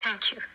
Thank you.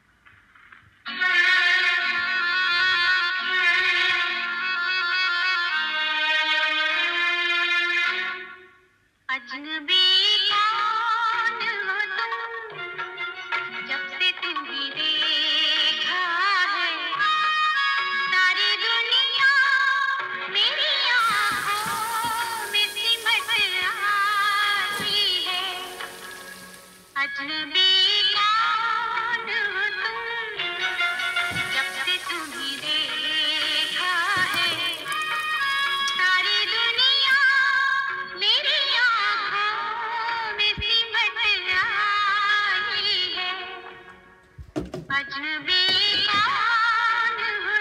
अजनबी कौन हो तुम, जब से तुम्हें देखा है, सारी दुनिया मेरी आँखों में सिमट आई है। अजनबी कौन हो तुम, जब से तुम्हें देखा है, सारी दुनिया मेरी आँखों में सिमट आई है। अजनबी कौन हो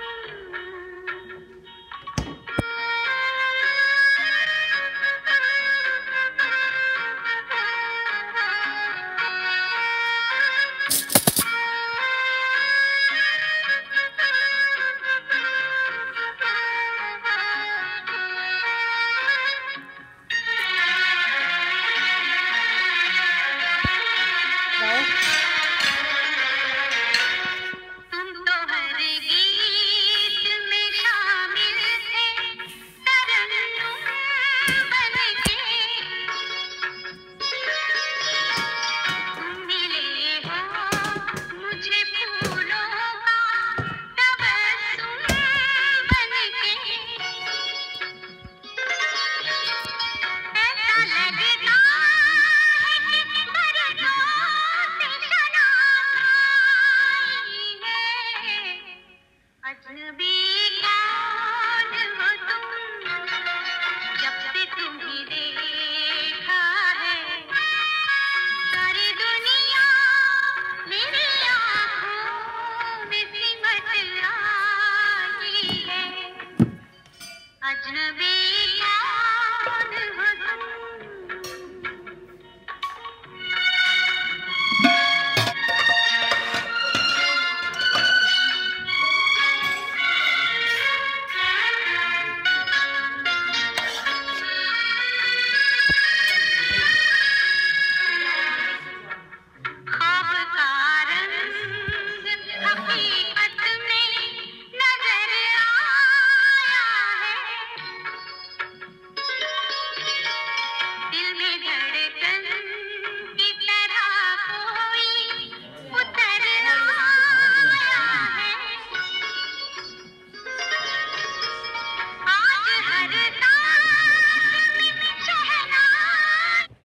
तुम तो हर गीत में शामिल थे, तरन्नुम बनके। तुम मिले हो मुझे फूलों का तबस्सुम बनके। ऐसा लगता है कि बरसों से शराब आई है। अजनबी कौन हो तुम, जब से तुम्हें देखा है, सारी दुनिया मेरी आँखों में सिमट आई है। अजनबी